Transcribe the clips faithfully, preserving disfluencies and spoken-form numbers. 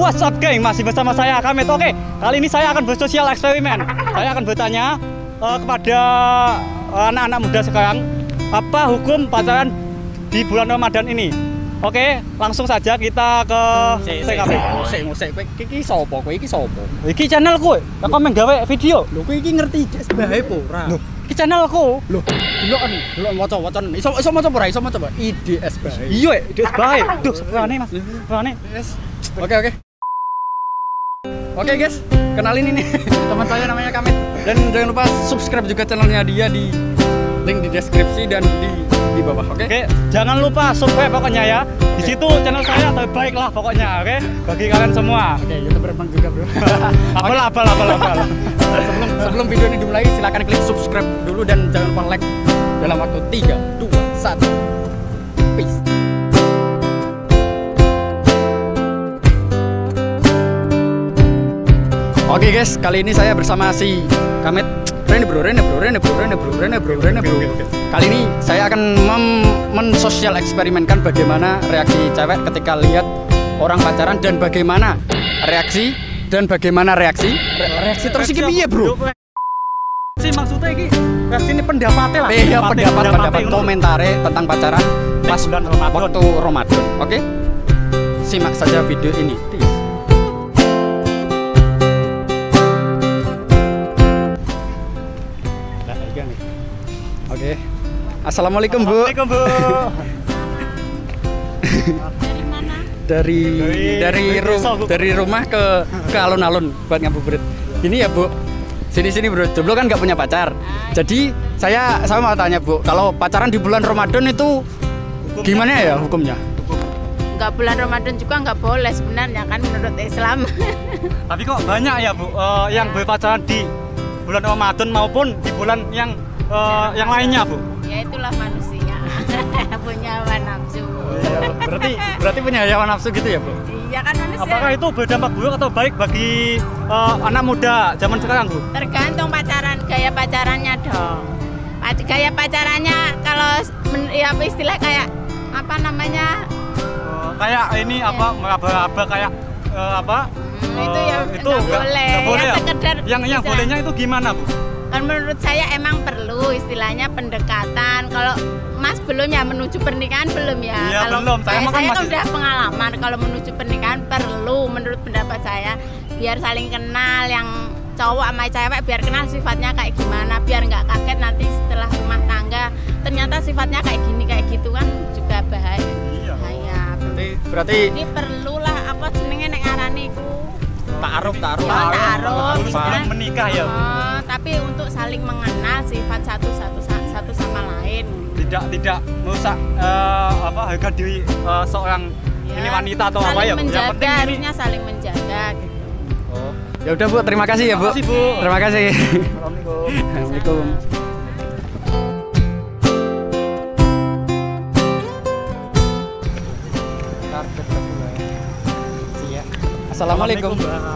What's up geng, masih bersama saya Kamit. Oke, kali ini saya akan bersosial eksperimen. Saya akan bertanya uh, kepada anak-anak uh, muda sekarang, apa hukum pacaran di bulan Ramadan ini? Oke, langsung saja kita ke T K P. Musik, musik, kowe iki sapa? Kowe iki sapa? Iki channelku, aku main gawe video. Lho kowe iki ngerti S B H apa ora? Loh, iki channelku. Lho, deloken, delok maca-wacan. Iso iso maca ora? Iso maca apa? I D S B H. Iya, I D S B H. Duh, sepurane Mas. Sepurane. Yes. Oke, oke. Oke guys, kenalin ini teman saya namanya Kamit. Dan jangan lupa subscribe juga channelnya dia di link di deskripsi dan di di bawah. Oke. Oke, jangan lupa subscribe pokoknya ya. Di situ channel saya terbaik lah pokoknya, oke? Bagi kalian semua. Oke, YouTuber bang juga, Bro. Apal apal apal apal. sebelum sebelum video ini dimulai, silakan klik subscribe dulu dan jangan lupa like dalam waktu tiga, dua, satu. Peace. Oke guys, kali ini saya bersama si Kamit. Rene bro, Rene bro, Rene bro, Rene bro, Rene bro, Rene bro. Kali ini saya akan mensosial eksperimenkan bagaimana reaksi cewek ketika lihat orang pacaran dan bagaimana reaksi dan bagaimana reaksi Re reaksi terus iki piye bro? Si maksudnya iki reaksi ini pendapatnya lah. Iya, pendapat pendapat komentare tentang pacaran pas bulan Ramadan. Waktu Ramadan. Oke? Simak saja video ini. Oke. Assalamualaikum Bu. Assalamualaikum Bu. Dari mana? Dari dari dari, ru desa, dari rumah ke ke alun-alun buat ngabuburit. Ini ya Bu. Sini sini Bro. Jomblo kan nggak punya pacar. Jadi saya saya mau tanya Bu, kalau pacaran di bulan Ramadan itu hukumnya gimana ya hukumnya? Nggak bulan Ramadan juga nggak boleh sebenarnya kan menurut Islam. Tapi kok banyak ya Bu uh, yang berpacaran di bulan Ramadan maupun di bulan yang Uh, yang lainnya Bu? Ya itulah manusia punya hawa nafsu. Iya, berarti berarti punya hawa nafsu gitu ya Bu? Iya kan manusia. Apakah itu berdampak buruk atau baik bagi uh, anak muda zaman sekarang Bu? Tergantung pacaran, gaya pacarannya dong. Gaya pacarannya kalau ya apa istilah kayak apa namanya? Uh, kayak ini ya. Apa meraba-raba kayak uh, apa? Hmm, itu ya itu nggak boleh. Nggak boleh ya, ya? Sekedar yang yang istilah. Bolehnya itu gimana Bu? Kan menurut saya emang perlu istilahnya pendekatan. Kalau Mas belum ya menuju pernikahan belum ya? Iya, kalau belum. Saya, saya, kan saya kan masih... udah pengalaman kalau menuju pernikahan perlu menurut pendapat saya biar saling kenal yang cowok sama cewek biar kenal sifatnya kayak gimana biar nggak kaget nanti setelah rumah tangga ternyata sifatnya kayak gini kayak gitu kan juga bahaya. Iya. Bahaya. Berarti berarti Ini perlulah apa jenenge nek ngarani iku. taaruf taaruf. Ya, taaruf. Sebelum menikah ya Bu? Oh, tapi untuk saling mengenal sifat satu satu satu sama lain. Tidak tidak merusak uh, apa harga diri uh, seorang Ya, ini wanita atau saling apa ya Bu? menjaga, Yang penting ini. harusnya saling menjaga gitu. Oh. Ya udah Bu, terima kasih ya Bu. Terima kasih, Bu. Terima kasih. Assalamualaikum. Assalamualaikum. Assalamualaikum.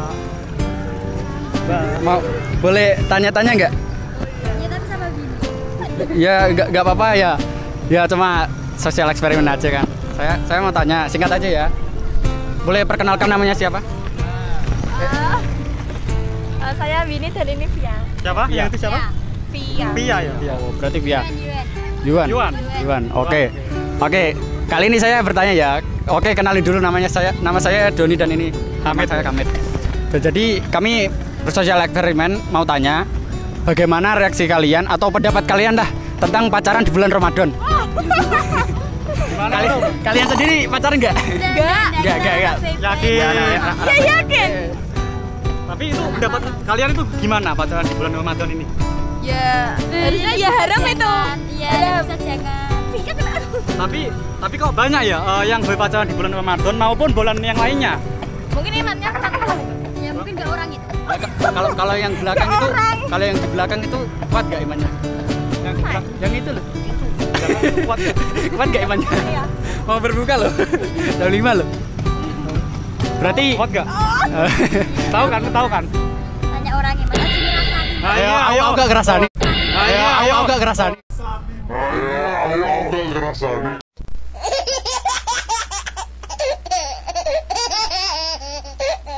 Mau boleh tanya-tanya nggak? Ya tapi sama gini. Ya nggak nggak apa-apa ya. Ya cuma sosial eksperimen aja kan. Saya saya mau tanya singkat aja ya. Boleh perkenalkan namanya siapa? Uh, uh, saya Winnie dan ini Via. Siapa? Yang itu siapa? Via. Pia ya. Ya, oh, berarti Via. Yuan, Yuan. Yuan. Yuan. Yuan. Oke. Oke. Kali ini saya bertanya ya. Oke, kenalin dulu namanya saya. Nama saya Doni dan ini Kamit. Saya Kamit. Jadi kami bersosial eksperimen mau tanya bagaimana reaksi kalian atau pendapat kalian dah tentang pacaran di bulan Ramadan. Gimana Kali, tuh? kalian sendiri pacaran nggak? Enggak. Enggak, enggak, enggak. Yakin? Ya yakin. Tapi itu pendapat kalian itu gimana pacaran di bulan Ramadan ini? Ya harusnya ya haram itu. Iya, bisa jangan. Tapi tapi kok banyak ya uh, yang berpacaran di bulan Ramadan maupun bulan yang lainnya? Mungkin imannya kurang. Ya mungkin nggak orang itu. Kalau kalau yang belakang itu, kalau yang di belakang itu kuat gak imannya? Yang, yang itu loh. Kuat ya? Kuat gak imannya? Mau berbuka loh. Jam lima loh. Berarti Kuat gak? Tahu kan? Tahu kan? Tanya orang iman. Sini rasanya. Ayo, ayo, ayo. aku gak ngerasani. Ayo, ayo. Aku gak ngerasani. Ayo, aku gak ngerasani.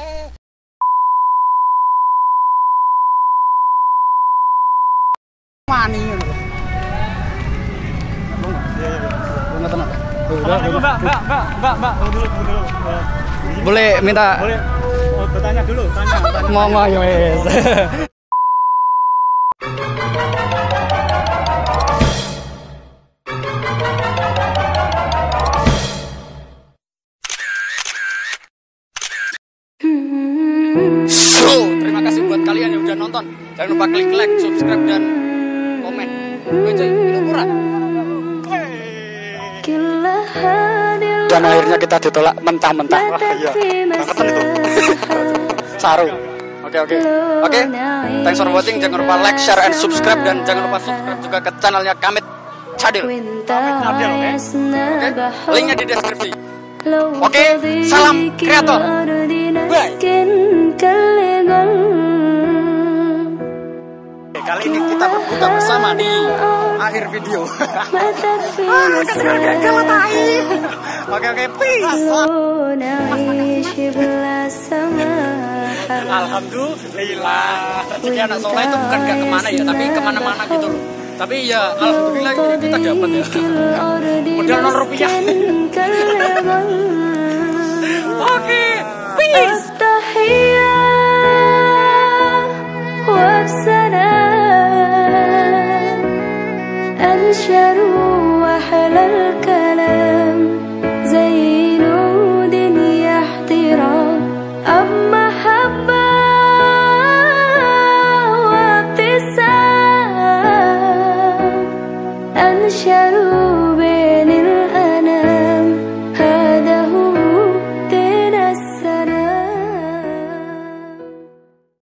Mbak, Mbak, tunggu dulu, tunggu dulu. Uh, Boleh minta boleh oh, bertanya dulu, tanya. tanya. mau mau ya wes. So, terima kasih buat kalian yang udah nonton. Jangan lupa klik like, subscribe dan komen. Gue coy, itu murah. Dan akhirnya kita ditolak mentah-mentah. Wah iya, bangetan itu. Saru. Oke oke oke. Thanks for watching. Jangan lupa like, share, and subscribe dan jangan lupa subscribe juga ke channelnya Kamit Cadil. Kamit Cadil, oke? Oke. Linknya di deskripsi. Oke, salam kreator. Bye. Kali ini kita berbuka bersama di akhir video. Oke oke, peace. Alhamdulillah. Rezeki anak soleh itu bukan gak kemana ya, tapi kemana-mana gitu loh. Tapi ya alhamdulillah kita dapat ya. Modal nol rupiah. Oke, peace.